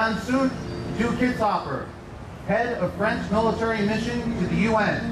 Vincent Duquesne, head of French military mission to the UN.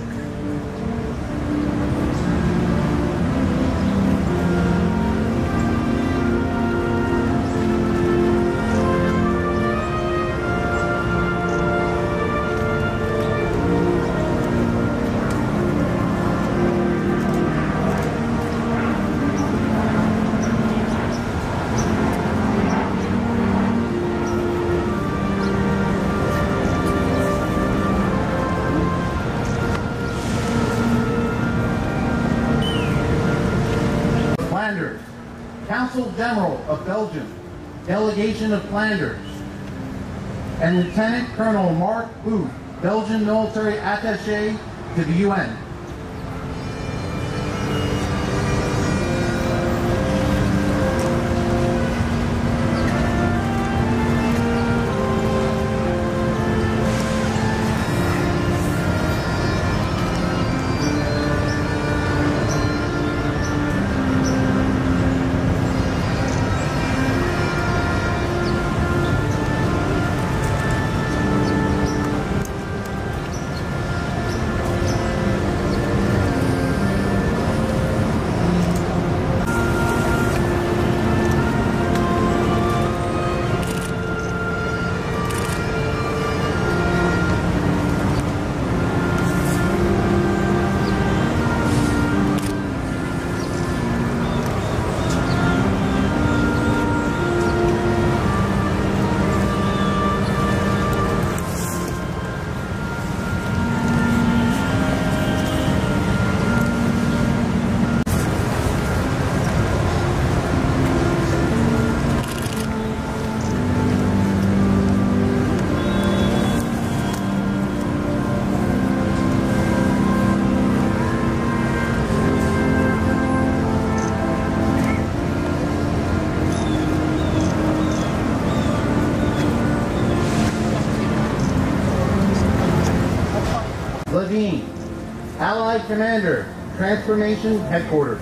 Consul General of Belgium, Delegation of Flanders, and Lieutenant Colonel Mark Booth, Belgian Military Attaché to the UN. Allied Commander, Transformation Headquarters.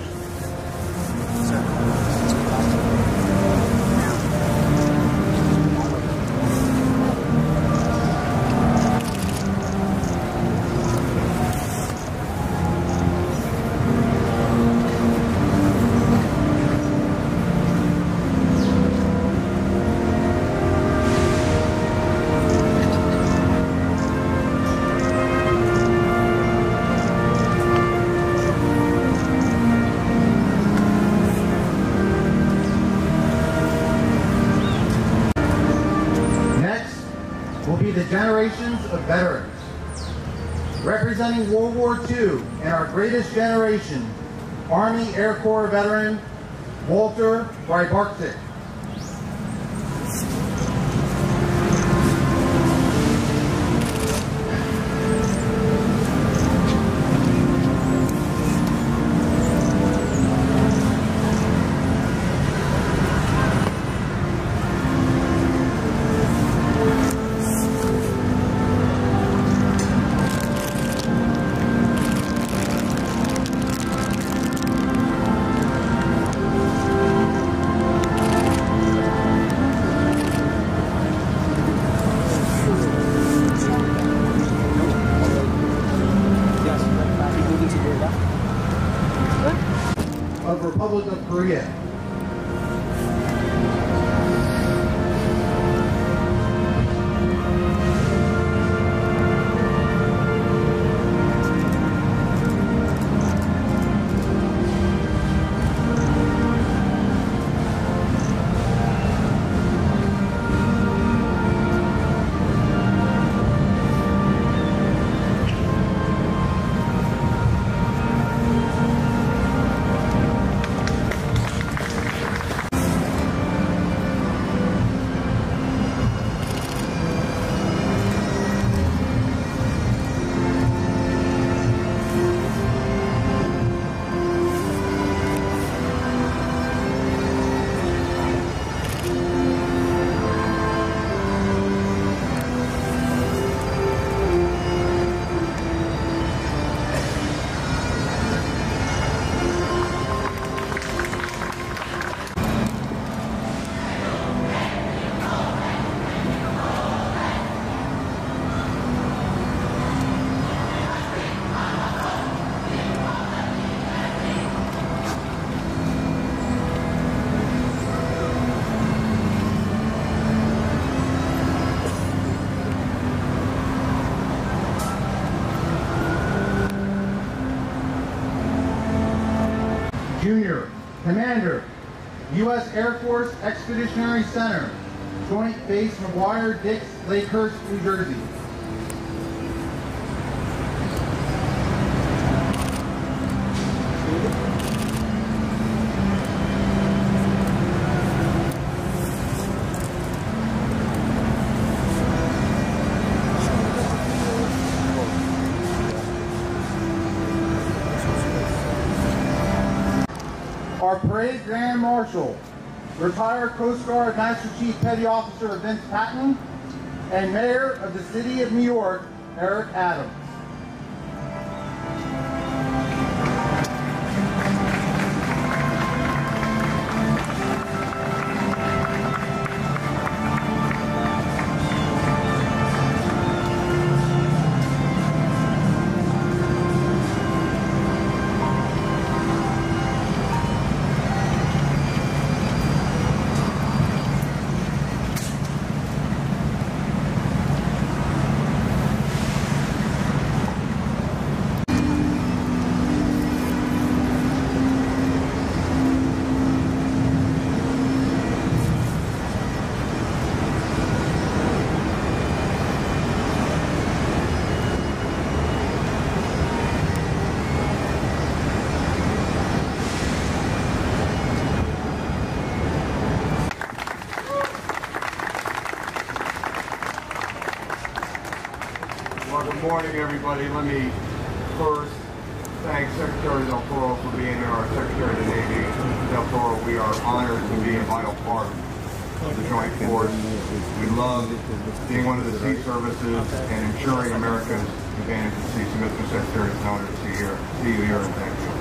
The generations of veterans. Representing World War II and our greatest generation, Army Air Corps veteran, Walter Rybarczyk. Of Republic of Korea. Commander, U.S. Air Force Expeditionary Center, Joint Base McGuire-Dix, Lakehurst, New Jersey. Our Parade Grand Marshal, retired Coast Guard Master Chief Petty Officer Vince Patton, and Mayor of the City of New York, Eric Adams. Well, good morning, everybody. Let me first thank Secretary Del Toro for being here, our Secretary of the Navy. Del Toro, we are honored to be a vital part of the Joint Force. We love being one of the sea services and ensuring America's advantage at sea. So, Mr. Secretary, it's an honor to see you here, and thank you.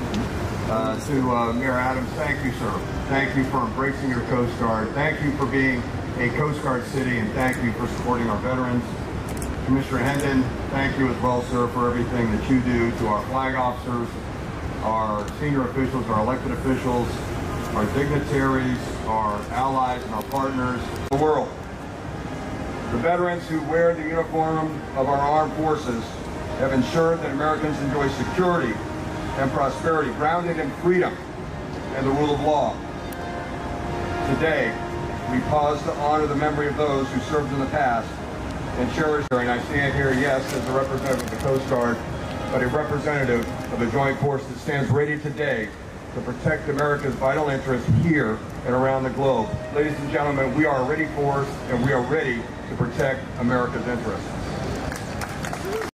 To Mayor Adams, thank you, sir. Thank you for embracing your Coast Guard. Thank you for being a Coast Guard city, and thank you for supporting our veterans. Commissioner Hendon, thank you as well, sir, for everything that you do to our flag officers, our senior officials, our elected officials, our dignitaries, our allies, and our partners in the world. The veterans who wear the uniform of our armed forces have ensured that Americans enjoy security and prosperity, grounded in freedom and the rule of law. Today, we pause to honor the memory of those who served in the past and cherish her. And I stand here, yes, as a representative of the Coast Guard, but a representative of the Joint Force that stands ready today to protect America's vital interests here and around the globe. Ladies and gentlemen, we are a ready force, and we are ready to protect America's interests.